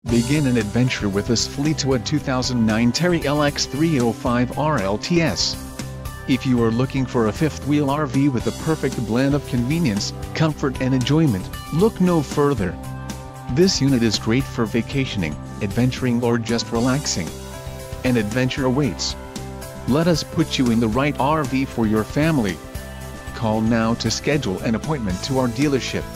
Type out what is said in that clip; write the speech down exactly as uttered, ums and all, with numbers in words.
Begin an adventure with this Fleetwood two thousand nine Terry L X three oh five R L T S. If you are looking for a fifth-wheel R V with a perfect blend of convenience, comfort and enjoyment, look no further. This unit is great for vacationing, adventuring or just relaxing. An adventure awaits. Let us put you in the right R V for your family. Call now to schedule an appointment to our dealership.